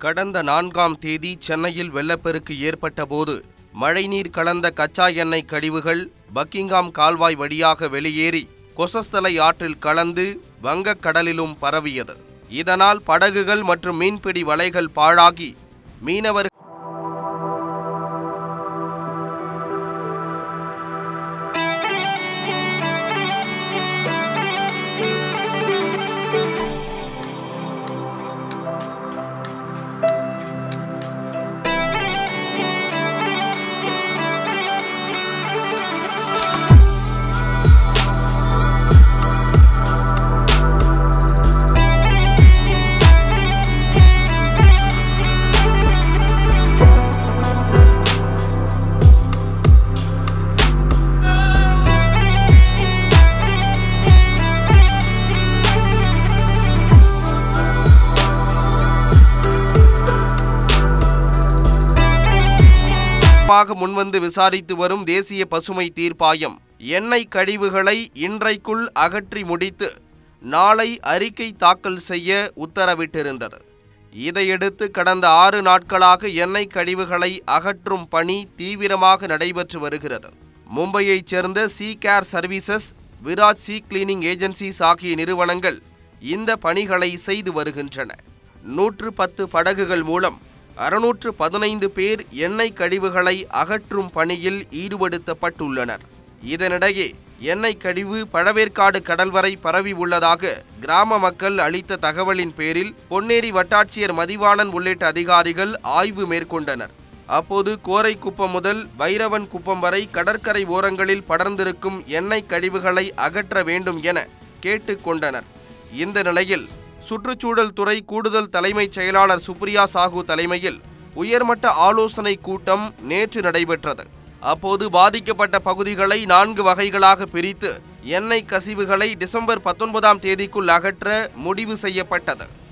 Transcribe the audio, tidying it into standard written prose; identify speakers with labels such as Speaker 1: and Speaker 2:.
Speaker 1: கடந்த 4ஆம் தேதி சென்னையில் வெள்ளப்பெருக்கு ஏற்பட்டபோது மழைநீர் கலந்த கச்சா எண்ணெய் கழிவுகள் பக்கிங்காம் கால்வாய் வழியாக வெளியேறி கொசஸ்தலை ஆற்றில் கலந்து வங்கக்கடலிலும் பரவியது. இதனால் படகுகள் மற்றும் மீன்பிடி வலைகள் பாழாகி மீனவர்கள் முன்வந்து விசாரித்து வரும் தேசிய பசுமை தீர்ப்பாயம் எண்ணெய் கழிவுகளை இன்றைக்குள் அகற்றி முடித்து நாளை அறிக்கை தாக்கல் செய்ய உத்தரவிட்டிருந்தது. இதையடுத்து கடந்த 6 நாட்களாக எண்ணெய் கழிவுகளை அகற்றும் பணி தீவிரமாக நடைபெற்று வருகிறது. மும்பையைச் சேர்ந்த C care services, Viraj C cleaning agencies ஆகிய நிறுவனங்கள் இந்த பணிகளை செய்து வருகின்றன. 110 படகுகள் மூலம் 615 பேர் எண்ணெய் கழிவுகளை அகற்றும் பணியில் ஈடுபடுத்தப்பட்டுள்ளனர். இதனிடையே எண்ணெய் கழிவு பழவேற்காடு கடல் வரை பரவி உள்ளதாக கிராம மக்கள் அளித்த தகவலின் பேரில் பொன்னேரி வட்டாட்சியர் மதிவாணன் உள்ளிட்ட அதிகாரிகள் ஆய்வு மேற்கொண்டனர். அப்போது கோரைக்குப்பம் முதல் வைரவன் குப்பம் வரை கடற்கரை ஓரங்களில் படர்ந்திருக்கும் எண்ணெய் கழிவுகளை அகற்ற வேண்டும் என கேட்டுக்கொண்டனர். இந்த நிலையில் சுற்றுச்சூழல் துறை கூடுதல் தலைமைச் செயலாளர் சுப்ரியா சாஹூ தலைமையில் உயர்மட்ட ஆலோசனை கூட்டம் நேற்று நடைபெற்றது. அப்போது பாதிக்கப்பட்ட பகுதிகளை 4 வகைகளாக பிரித்து எண்ணெய் கசிவுகளை டிசம்பர் 19ஆம் தேதிக்குள் அகற்ற முடிவு செய்யப்பட்டது.